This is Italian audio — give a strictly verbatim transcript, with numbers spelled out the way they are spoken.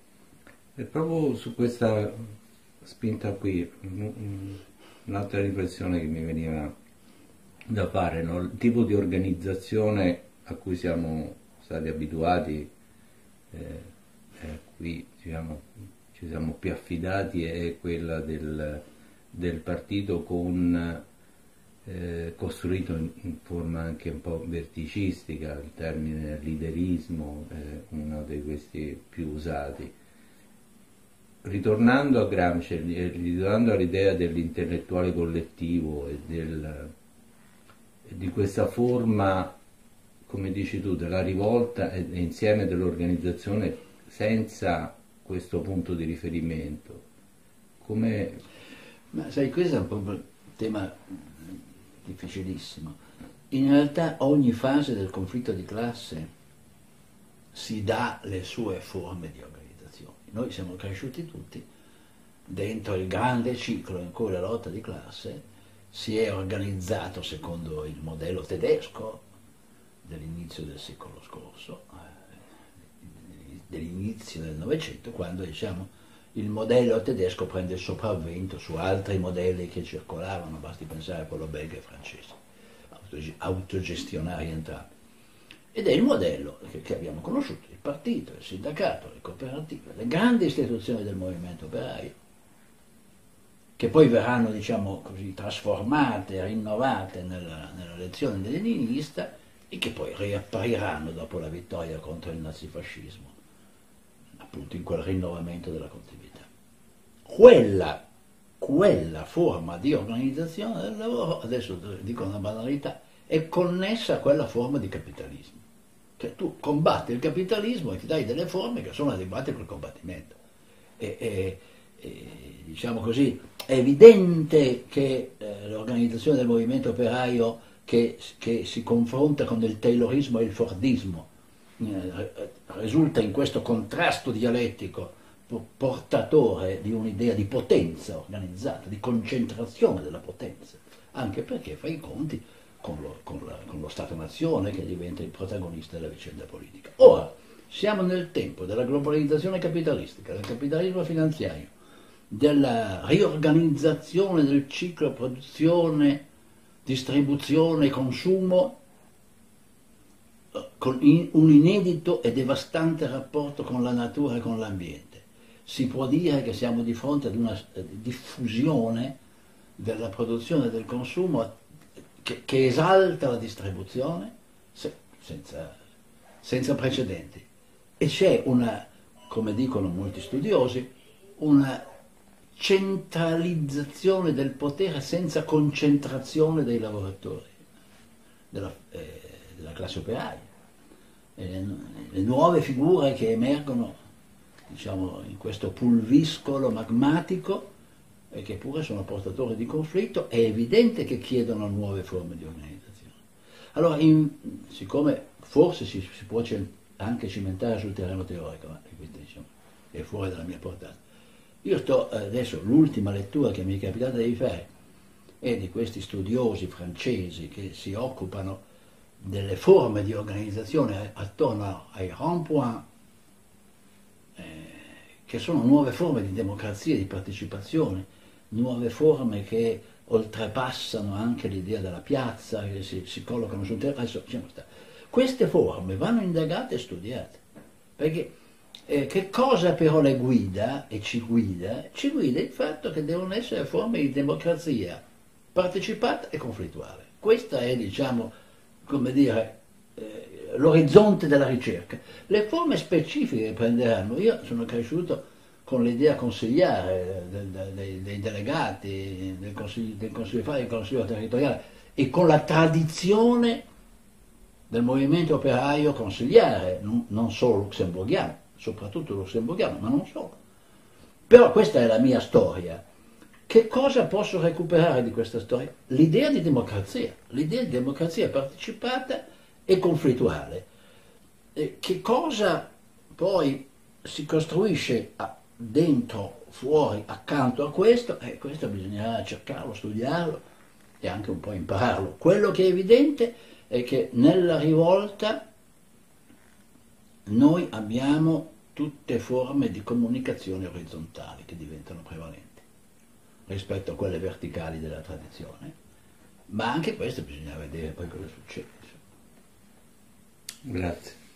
E proprio su questa spinta qui, un'altra riflessione che mi veniva da fare, no? Il tipo di organizzazione a cui siamo stati abituati, eh, eh, qui diciamo, ci siamo più affidati, è quella del, del partito con, eh, costruito in, in forma anche un po' verticistica. Il termine liderismo è uno di questi più usati. Ritornando a Gramsci, ritornando all'idea dell'intellettuale collettivo e del, di questa forma, come dici tu, della rivolta e insieme dell'organizzazione senza questo punto di riferimento, come... Ma sai, questo è un po' un tema difficilissimo. In realtà ogni fase del conflitto di classe si dà le sue forme di organizzazione. Noi siamo cresciuti tutti dentro il grande ciclo in cui la lotta di classe si è organizzato secondo il modello tedesco dell'inizio del secolo scorso, eh, dell'inizio del Novecento, quando diciamo il modello tedesco prende il sopravvento su altri modelli che circolavano, basti pensare a quello belga e francese, autogestionari entrambi. Ed è il modello che, che abbiamo conosciuto, il partito, il sindacato, le cooperative, le grandi istituzioni del movimento operaio, che poi verranno, diciamo così, trasformate, rinnovate nella, nella lezione leninista e che poi riappariranno dopo la vittoria contro il nazifascismo, appunto in quel rinnovamento della continuità. Quella, quella forma di organizzazione del lavoro, adesso dico una banalità, è connessa a quella forma di capitalismo. Cioè tu combatti il capitalismo e ti dai delle forme che sono adeguate a quel combattimento. E, e, e, diciamo così, è evidente che eh, l'organizzazione del movimento operaio che, che si confronta con il taylorismo e il fordismo eh, risulta in questo contrasto dialettico portatore di un'idea di potenza organizzata, di concentrazione della potenza, anche perché fa i conti con lo, con la, con lo Stato-nazione che diventa il protagonista della vicenda politica. Ora, siamo nel tempo della globalizzazione capitalistica, del capitalismo finanziario, della riorganizzazione del ciclo produzione, distribuzione e consumo con un inedito e devastante rapporto con la natura e con l'ambiente. Si può dire che siamo di fronte ad una diffusione della produzione e del consumo che, che esalta la distribuzione se, senza, senza precedenti. E c'è una, come dicono molti studiosi, una centralizzazione del potere senza concentrazione dei lavoratori, della, eh, della classe operaia. E le nuove figure che emergono, diciamo, in questo pulviscolo magmatico e che pure sono portatori di conflitto, è evidente che chiedono nuove forme di organizzazione. Allora, in, siccome forse si, si può anche cimentare sul terreno teorico, ma questo, diciamo, è fuori dalla mia portata, io sto adesso, l'ultima lettura che mi è capitata di fare è di questi studiosi francesi che si occupano delle forme di organizzazione attorno ai rond-point, eh, che sono nuove forme di democrazia e di partecipazione, nuove forme che oltrepassano anche l'idea della piazza, che si, si collocano sul terreno. Queste forme vanno indagate e studiate, perché eh, che cosa però le guida e ci guida? Ci guida il fatto che devono essere forme di democrazia partecipata e conflittuale. Questa è, diciamo, come dire, eh, l'orizzonte della ricerca. Le forme specifiche prenderanno. Io sono cresciuto con l'idea consigliare del, del, dei, dei delegati, del consiglio, del consiglio fare, del consiglio territoriale, e con la tradizione del movimento operaio consigliare, non, non solo lussemburghiano, soprattutto lussemburghiano, ma non solo. Però questa è la mia storia. Che cosa posso recuperare di questa storia? L'idea di democrazia, l'idea di democrazia partecipata e conflittuale. E che cosa poi si costruisce a, dentro, fuori, accanto a questo? Eh, questo bisognerà cercarlo, studiarlo e anche un po' impararlo. Quello che è evidente è che nella rivolta noi abbiamo tutte forme di comunicazione orizzontali che diventano prevalenti rispetto a quelle verticali della tradizione, ma anche questo bisogna vedere poi cosa succede. Grazie.